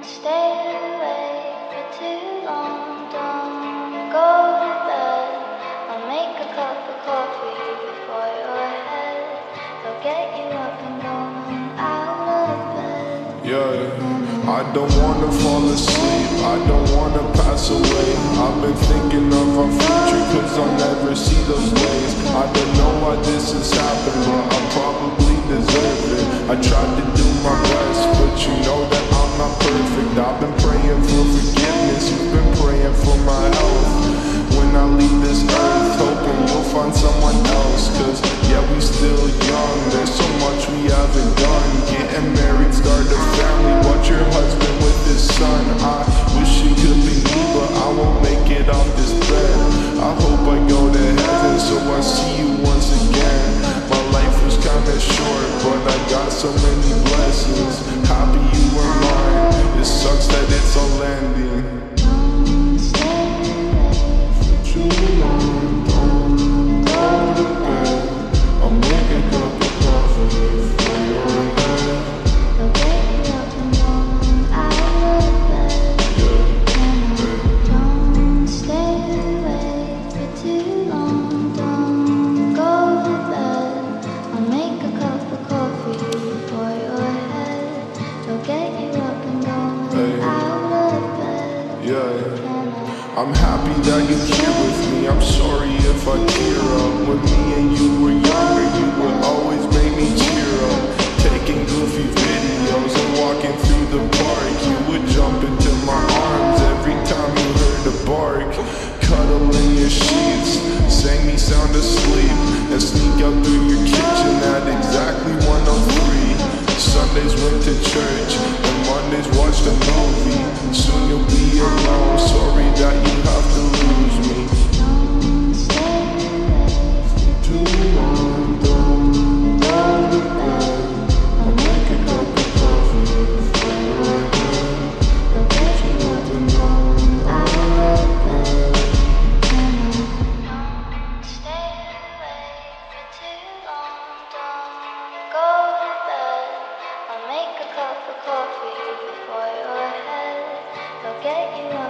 stay awake for too long. Don't go to bed. I'll make a cup of coffee before your head. I'll get you up and going out of bed. Yeah, I don't wanna fall asleep, I don't wanna pass away. I've been thinking of our future, cause I'll never see those days. I don't know why this has happened, but I probably deserve it. I tried to do my best, but you know that I'm not perfect. I've been praying for forgiveness, you've been praying for my health. When I leave this earth, hoping you'll find someone else. Cause yeah, we still young, there's so much we haven't done. Getting married, start a family, watch your husband with his son. I wish it could be me, but I won't make it off this bed. I hope I go to heaven, so I see you once again. My life was kinda short, but I got so many blessings. Happy you were mine, it sucks that it's all ending. I'm happy that you're here with me. I'm sorry if I tear up. When me and you were younger, you would always make me cheer up. Taking goofy videos and walking through the park, you would jump into my arms every time you heard a bark. Cuddle in your sheets, sang me sound asleep, and sneak out through your kitchen at exactly 1:03. Sundays went to church, and Mondays watched a movie. Soon you'll be alone, sorry that you have to lose me. Too long, don't go to bed. I'll make a cup of coffee for your head. I'll get you up and going out of bed. Don't stay awake for too long. Don't go to bed. I'll make a cup of coffee before your head. I'll get you up.